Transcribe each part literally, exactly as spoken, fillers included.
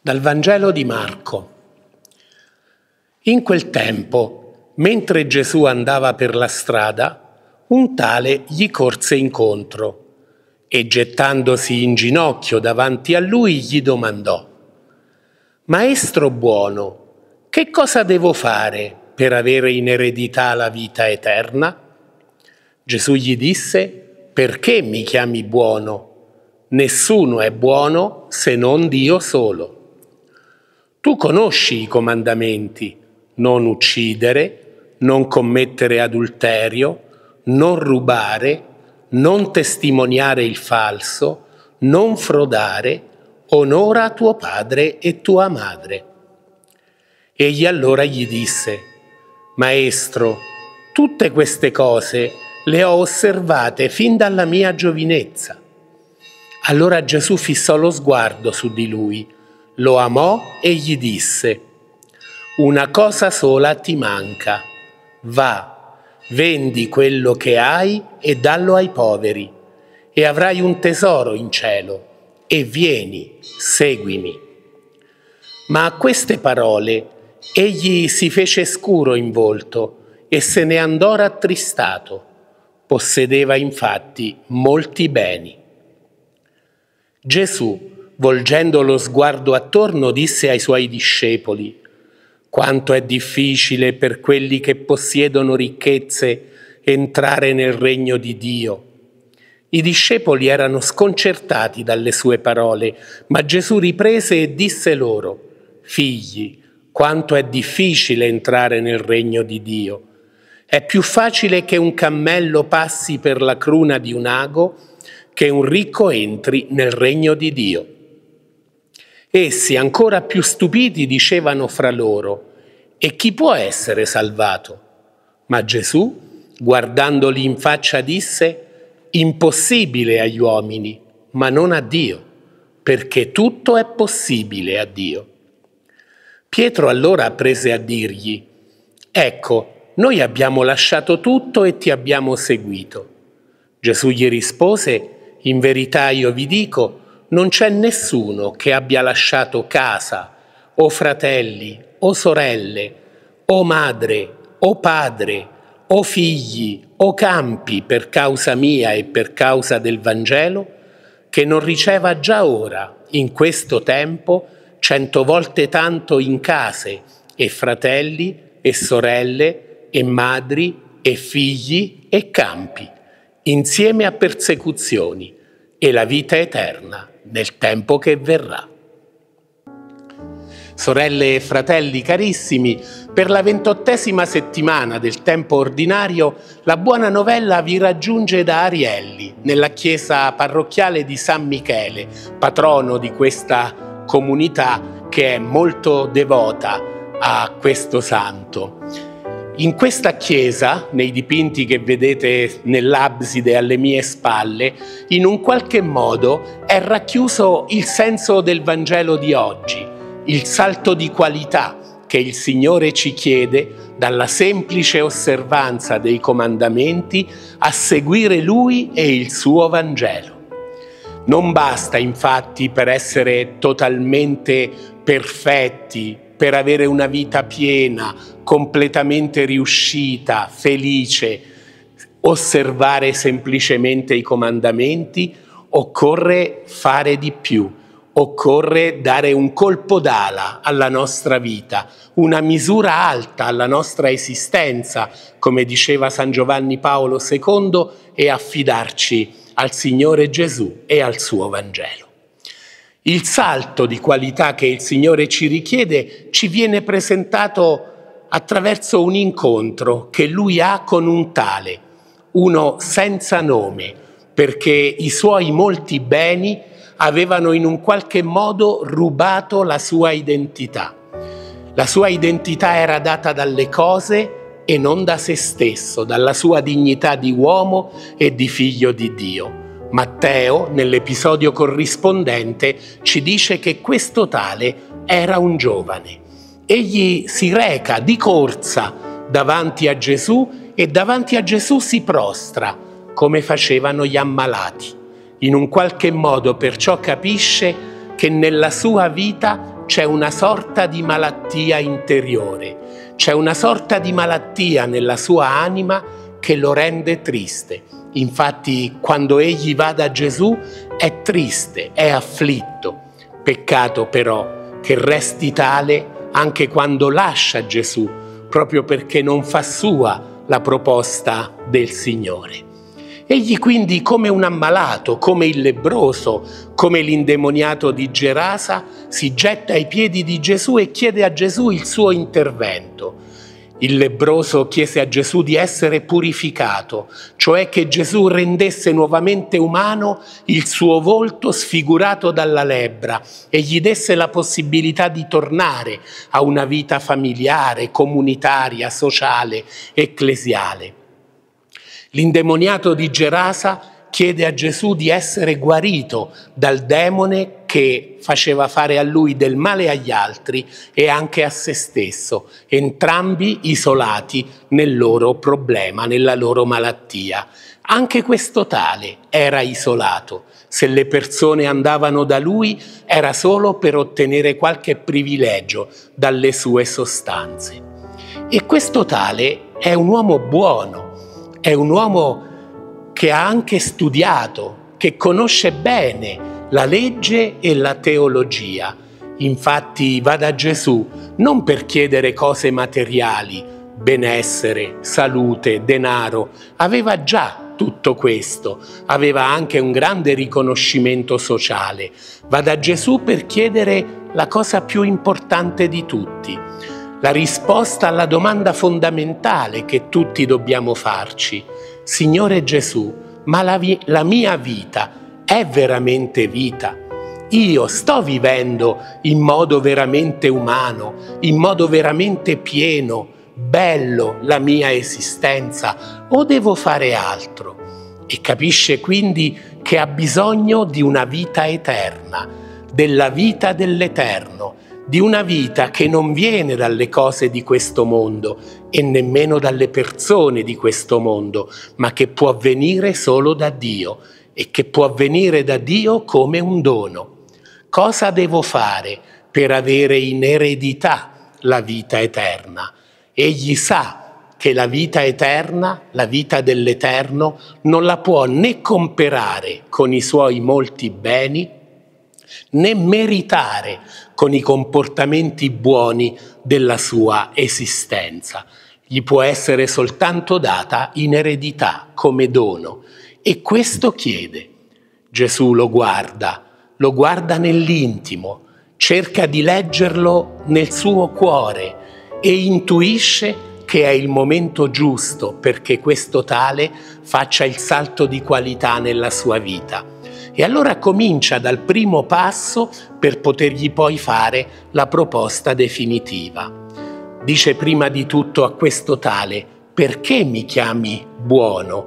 Dal Vangelo di Marco. In quel tempo, mentre Gesù andava per la strada, un tale gli corse incontro e, gettandosi in ginocchio davanti a lui, gli domandò: «Maestro buono, che cosa devo fare per avere in eredità la vita eterna?» Gesù gli disse: «Perché mi chiami buono? Nessuno è buono se non Dio solo. Tu conosci i comandamenti: non uccidere, non commettere adulterio, non rubare, non testimoniare il falso, non frodare, onora tuo padre e tua madre». Egli allora gli disse: «Maestro, tutte queste cose le ho osservate fin dalla mia giovinezza». Allora Gesù fissò lo sguardo su di lui, lo amò e gli disse: «Una cosa sola ti manca. Va, vendi quello che hai e dallo ai poveri, e avrai un tesoro in cielo, e vieni, seguimi». Ma a queste parole egli si fece scuro in volto e se ne andò rattristato. Possedeva infatti molti beni. Gesù, volgendo lo sguardo attorno, disse ai suoi discepoli: «Quanto è difficile per quelli che possiedono ricchezze entrare nel regno di Dio». I discepoli erano sconcertati dalle sue parole, ma Gesù riprese e disse loro: «Figli, quanto è difficile entrare nel regno di Dio. È più facile che un cammello passi per la cruna di un ago che un ricco entri nel regno di Dio». Essi, ancora più stupiti, dicevano fra loro: «E chi può essere salvato?» Ma Gesù, guardandoli in faccia, disse: «Impossibile agli uomini, ma non a Dio, perché tutto è possibile a Dio». Pietro allora prese a dirgli: «Ecco, noi abbiamo lasciato tutto e ti abbiamo seguito». Gesù gli rispose: «In verità io vi dico, non c'è nessuno che abbia lasciato casa, o fratelli, o sorelle, o madre, o padre, o figli, o campi per causa mia e per causa del Vangelo, che non riceva già ora, in questo tempo, cento volte tanto in case, e fratelli, e sorelle, e madri, e figli, e campi, insieme a persecuzioni, e la vita eterna nel tempo che verrà». Sorelle e fratelli carissimi, per la ventottesima settimana del tempo ordinario, la buona novella vi raggiunge da Arielli, nella chiesa parrocchiale di San Michele, patrono di questa comunità che è molto devota a questo santo. In questa chiesa, nei dipinti che vedete nell'abside alle mie spalle, in un qualche modo è racchiuso il senso del Vangelo di oggi, il salto di qualità che il Signore ci chiede dalla semplice osservanza dei comandamenti a seguire Lui e il suo Vangelo. Non basta infatti, per essere totalmente perfetti, per avere una vita piena, completamente riuscita, felice, osservare semplicemente i comandamenti. Occorre fare di più, occorre dare un colpo d'ala alla nostra vita, una misura alta alla nostra esistenza, come diceva San Giovanni Paolo secondo, e affidarci al Signore Gesù e al suo Vangelo. Il salto di qualità che il Signore ci richiede ci viene presentato attraverso un incontro che Lui ha con un tale, uno senza nome, perché i suoi molti beni avevano in un qualche modo rubato la sua identità. La sua identità era data dalle cose e non da se stesso, dalla sua dignità di uomo e di figlio di Dio. Matteo, nell'episodio corrispondente, ci dice che questo tale era un giovane. Egli si reca di corsa davanti a Gesù e davanti a Gesù si prostra, come facevano gli ammalati. In un qualche modo perciò capisce che nella sua vita c'è una sorta di malattia interiore, c'è una sorta di malattia nella sua anima che lo rende triste. Infatti, quando egli va da Gesù è triste, è afflitto. Peccato però che resti tale anche quando lascia Gesù, proprio perché non fa sua la proposta del Signore. Egli quindi, come un ammalato, come il lebbroso, come l'indemoniato di Gerasa, si getta ai piedi di Gesù e chiede a Gesù il suo intervento. Il lebbroso chiese a Gesù di essere purificato, cioè che Gesù rendesse nuovamente umano il suo volto sfigurato dalla lebbra e gli desse la possibilità di tornare a una vita familiare, comunitaria, sociale, ecclesiale. L'indemoniato di Gerasa chiede a Gesù di essere guarito dal demone che faceva fare a lui del male agli altri e anche a se stesso, entrambi isolati nel loro problema, nella loro malattia. Anche questo tale era isolato. Se le persone andavano da lui era solo per ottenere qualche privilegio dalle sue sostanze. E questo tale è un uomo buono, è un uomo che ha anche studiato, che conosce bene la legge e la teologia. Infatti va da Gesù non per chiedere cose materiali, benessere, salute, denaro. Aveva già tutto questo, aveva anche un grande riconoscimento sociale. Va da Gesù per chiedere la cosa più importante di tutti, la risposta alla domanda fondamentale che tutti dobbiamo farci. Signore Gesù, ma la, vi- la mia vita è veramente vita? Io sto vivendo in modo veramente umano, in modo veramente pieno, bello la mia esistenza, o devo fare altro? E capisce quindi che ha bisogno di una vita eterna, della vita dell'eterno, di una vita che non viene dalle cose di questo mondo e nemmeno dalle persone di questo mondo, ma che può venire solo da Dio e che può venire da Dio come un dono. Cosa devo fare per avere in eredità la vita eterna? Egli sa che la vita eterna, la vita dell'Eterno, non la può né comprare con i suoi molti beni, né meritare con i comportamenti buoni della sua esistenza. Gli può essere soltanto data in eredità, come dono. E questo chiede. Gesù lo guarda, lo guarda nell'intimo, cerca di leggerlo nel suo cuore e intuisce che è il momento giusto perché questo tale faccia il salto di qualità nella sua vita. E allora comincia dal primo passo per potergli poi fare la proposta definitiva. Dice prima di tutto a questo tale: perché mi chiami buono?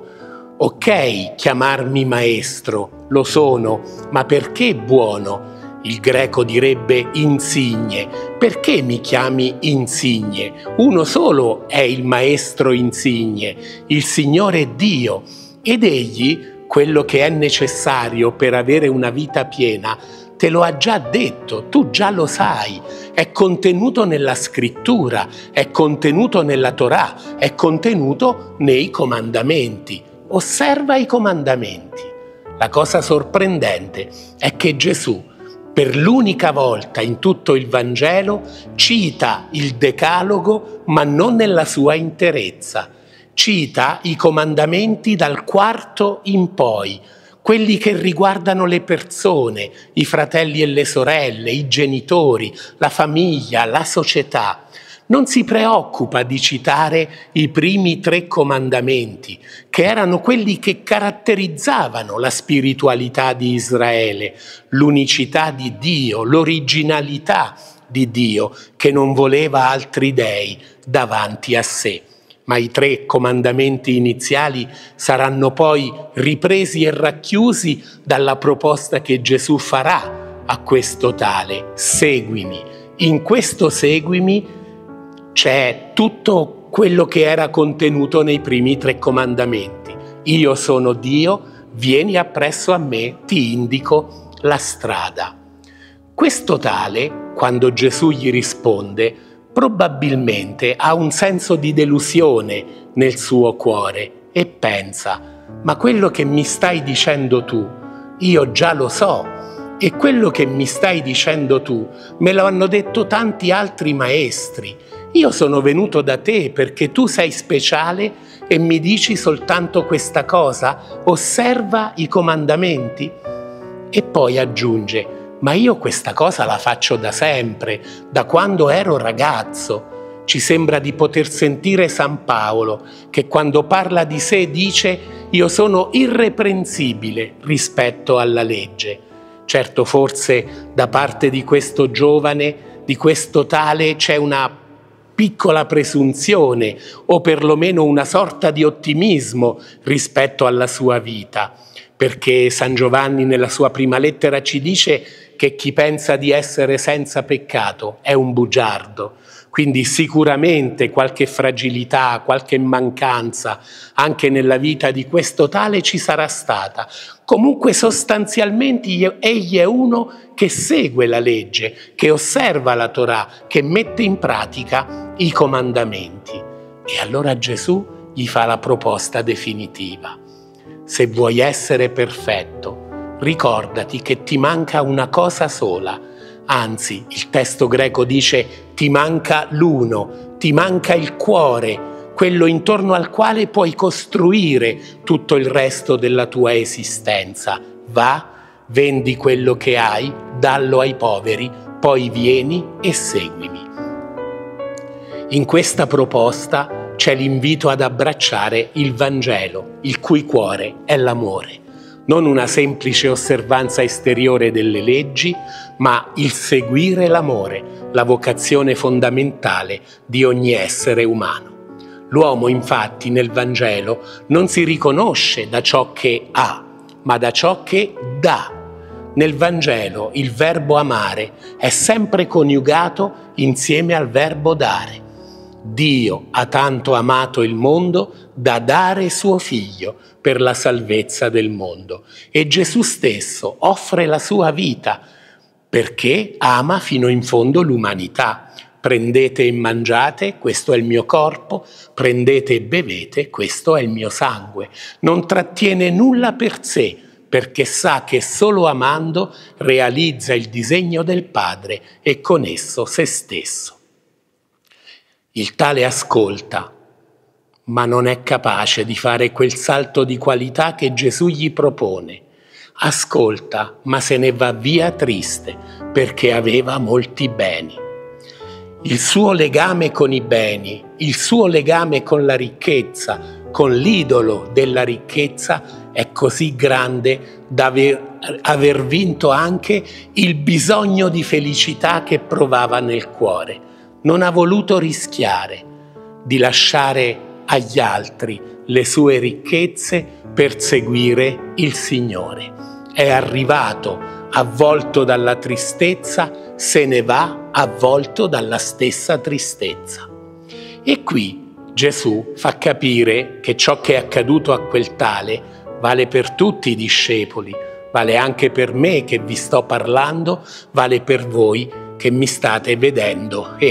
Ok, chiamarmi maestro, lo sono, ma perché buono? Il greco direbbe insigne. Perché mi chiami insigne? Uno solo è il maestro insigne, il Signore Dio, ed egli quello che è necessario per avere una vita piena te lo ha già detto, tu già lo sai, è contenuto nella scrittura, è contenuto nella Torah, è contenuto nei comandamenti. Osserva i comandamenti. La cosa sorprendente è che Gesù, per l'unica volta in tutto il Vangelo, cita il Decalogo, ma non nella sua interezza. Cita i comandamenti dal quarto in poi, quelli che riguardano le persone, i fratelli e le sorelle, i genitori, la famiglia, la società. Non si preoccupa di citare i primi tre comandamenti, che erano quelli che caratterizzavano la spiritualità di Israele, l'unicità di Dio, l'originalità di Dio, che non voleva altri dei davanti a sé. Ma i tre comandamenti iniziali saranno poi ripresi e racchiusi dalla proposta che Gesù farà a questo tale: seguimi. In questo seguimi c'è tutto quello che era contenuto nei primi tre comandamenti. Io sono Dio, vieni appresso a me, ti indico la strada. Questo tale, quando Gesù gli risponde, probabilmente ha un senso di delusione nel suo cuore e pensa: ma quello che mi stai dicendo tu, io già lo so, e quello che mi stai dicendo tu me lo hanno detto tanti altri maestri. Io sono venuto da te perché tu sei speciale e mi dici soltanto questa cosa? Osserva i comandamenti. E poi aggiunge: ma io questa cosa la faccio da sempre, da quando ero ragazzo. Ci sembra di poter sentire San Paolo, che quando parla di sé dice: io sono irreprensibile rispetto alla legge. Certo, forse da parte di questo giovane, di questo tale, c'è una piccola presunzione o perlomeno una sorta di ottimismo rispetto alla sua vita, perché San Giovanni nella sua prima lettera ci dice che chi pensa di essere senza peccato è un bugiardo. Quindi sicuramente qualche fragilità, qualche mancanza anche nella vita di questo tale ci sarà stata. Comunque sostanzialmente egli è uno che segue la legge, che osserva la Torah, che mette in pratica i comandamenti. E allora Gesù gli fa la proposta definitiva: se vuoi essere perfetto, ricordati che ti manca una cosa sola. Anzi, il testo greco dice: ti manca l'uno, ti manca il cuore, quello intorno al quale puoi costruire tutto il resto della tua esistenza. Va, vendi quello che hai, dallo ai poveri, poi vieni e seguimi. In questa proposta c'è l'invito ad abbracciare il Vangelo, il cui cuore è l'amore. Non una semplice osservanza esteriore delle leggi, ma il seguire l'amore, la vocazione fondamentale di ogni essere umano. L'uomo, infatti, nel Vangelo non si riconosce da ciò che ha, ma da ciò che dà. Nel Vangelo il verbo amare è sempre coniugato insieme al verbo dare. Dio ha tanto amato il mondo da dare suo figlio per la salvezza del mondo. E Gesù stesso offre la sua vita perché ama fino in fondo l'umanità. Prendete e mangiate, questo è il mio corpo, prendete e bevete, questo è il mio sangue. Non trattiene nulla per sé, perché sa che solo amando realizza il disegno del Padre e con esso se stesso. Il tale ascolta, ma non è capace di fare quel salto di qualità che Gesù gli propone. Ascolta, ma se ne va via triste, perché aveva molti beni. Il suo legame con i beni, il suo legame con la ricchezza, con l'idolo della ricchezza è così grande da aver, aver vinto anche il bisogno di felicità che provava nel cuore. Non ha voluto rischiare di lasciare agli altri le sue ricchezze per seguire il Signore. È arrivato avvolto dalla tristezza, se ne va avvolto dalla stessa tristezza. E qui Gesù fa capire che ciò che è accaduto a quel tale vale per tutti i discepoli, vale anche per me che vi sto parlando, vale per voi che mi state vedendo e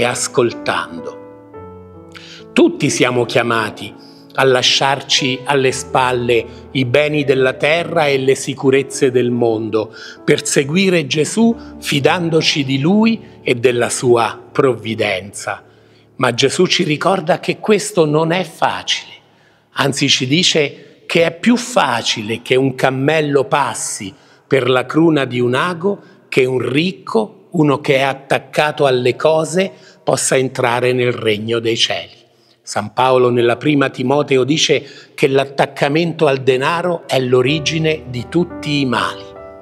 ascoltando. Tutti siamo chiamati a lasciarci alle spalle i beni della terra e le sicurezze del mondo, per seguire Gesù fidandoci di Lui e della sua provvidenza. Ma Gesù ci ricorda che questo non è facile, anzi ci dice che è più facile che un cammello passi per la cruna di un ago che un ricco, uno che è attaccato alle cose, possa entrare nel regno dei cieli. San Paolo nella prima Timoteo dice che l'attaccamento al denaro è l'origine di tutti i mali.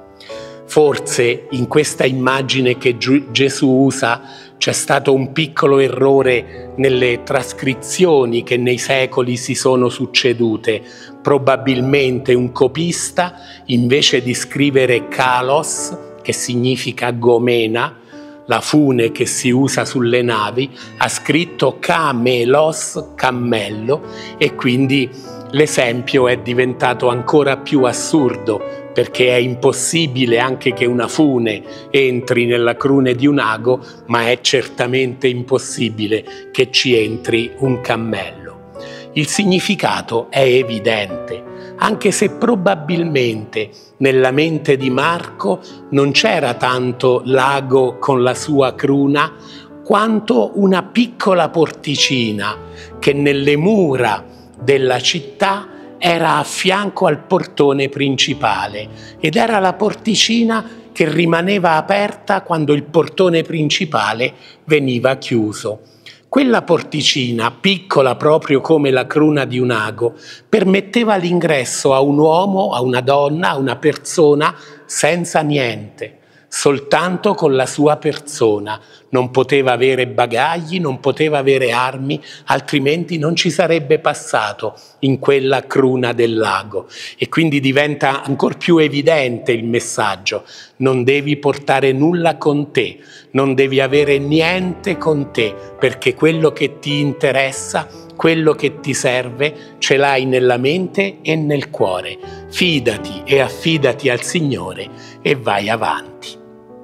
Forse in questa immagine che Gesù usa c'è stato un piccolo errore nelle trascrizioni che nei secoli si sono succedute. Probabilmente un copista, invece di scrivere kalos, che significa gomena, la fune che si usa sulle navi, ha scritto kamelos, cammello, e quindi l'esempio è diventato ancora più assurdo perché è impossibile anche che una fune entri nella cruna di un ago, ma è certamente impossibile che ci entri un cammello. Il significato è evidente, anche se probabilmente nella mente di Marco non c'era tanto l'ago con la sua cruna, quanto una piccola porticina che nelle mura della città era a fianco al portone principale, ed era la porticina che rimaneva aperta quando il portone principale veniva chiuso. Quella porticina, piccola proprio come la cruna di un ago, permetteva l'ingresso a un uomo, a una donna, a una persona senza niente, soltanto con la sua persona. Non poteva avere bagagli, non poteva avere armi, altrimenti non ci sarebbe passato in quella cruna del lago. E quindi diventa ancor più evidente il messaggio: non devi portare nulla con te, non devi avere niente con te, perché quello che ti interessa, quello che ti serve, ce l'hai nella mente e nel cuore. Fidati e affidati al Signore e vai avanti.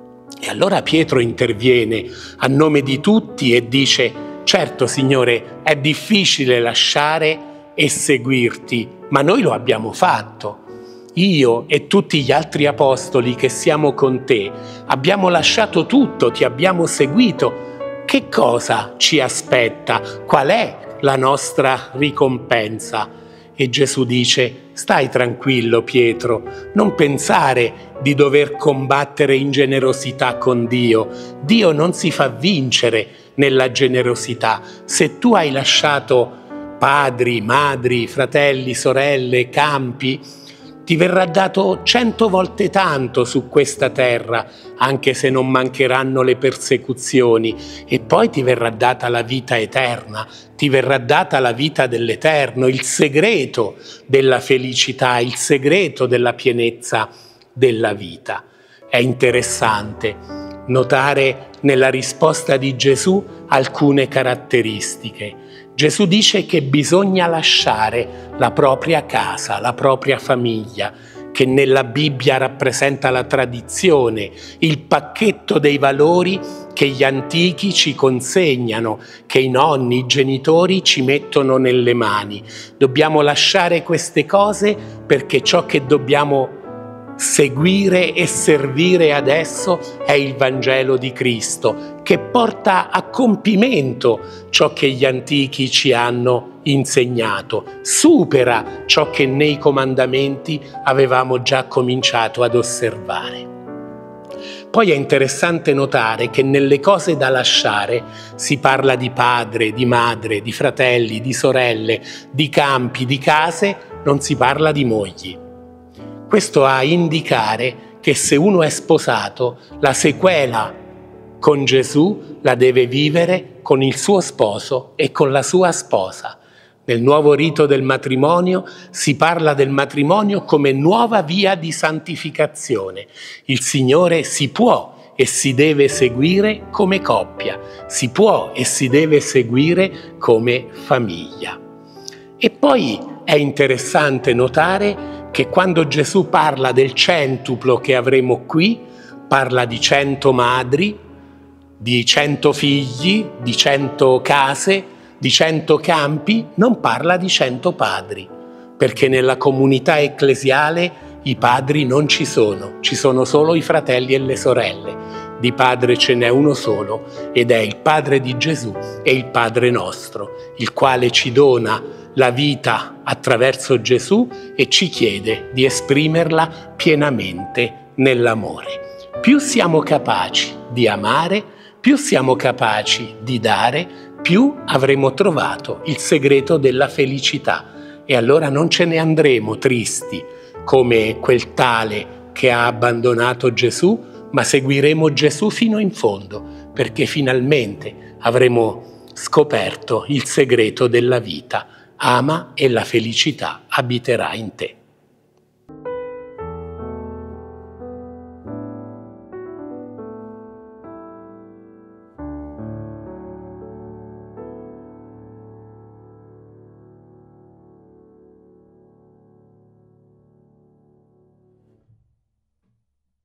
E allora Pietro interviene a nome di tutti e dice: certo Signore, è difficile lasciare e seguirti, ma noi lo abbiamo fatto. Io e tutti gli altri apostoli che siamo con te abbiamo lasciato tutto, ti abbiamo seguito. Che cosa ci aspetta? Qual è la nostra ricompensa? E Gesù dice: stai tranquillo Pietro, non pensare di dover combattere in generosità con Dio. Dio non si fa vincere nella generosità. Se tu hai lasciato padri, madri, fratelli, sorelle, campi, ti verrà dato cento volte tanto su questa terra, anche se non mancheranno le persecuzioni, e poi ti verrà data la vita eterna, ti verrà data la vita dell'eterno, il segreto della felicità, il segreto della pienezza della vita. È interessante notare nella risposta di Gesù alcune caratteristiche. Gesù dice che bisogna lasciare la propria casa, la propria famiglia, che nella Bibbia rappresenta la tradizione, il pacchetto dei valori che gli antichi ci consegnano, che i nonni, i genitori ci mettono nelle mani. Dobbiamo lasciare queste cose perché ciò che dobbiamo seguire e servire adesso è il Vangelo di Cristo, che porta a compimento ciò che gli antichi ci hanno insegnato, supera ciò che nei comandamenti avevamo già cominciato ad osservare. Poi è interessante notare che nelle cose da lasciare si parla di padre, di madre, di fratelli, di sorelle, di campi, di case, non si parla di mogli. Questo a indicare che se uno è sposato, la sequela con Gesù la deve vivere con il suo sposo e con la sua sposa. Nel nuovo rito del matrimonio si parla del matrimonio come nuova via di santificazione. Il Signore si può e si deve seguire come coppia, si può e si deve seguire come famiglia. E poi è interessante notare che quando Gesù parla del centuplo che avremo qui, parla di cento madri, di cento figli, di cento case, di cento campi, non parla di cento padri, perché nella comunità ecclesiale i padri non ci sono, ci sono solo i fratelli e le sorelle. Di padre ce n'è uno solo ed è il Padre di Gesù e il Padre nostro, il quale ci dona la vita attraverso Gesù e ci chiede di esprimerla pienamente nell'amore. Più siamo capaci di amare, più siamo capaci di dare, più avremo trovato il segreto della felicità. E allora non ce ne andremo tristi come quel tale che ha abbandonato Gesù, ma seguiremo Gesù fino in fondo, perché finalmente avremo scoperto il segreto della vita. Ama e la felicità abiterà in te.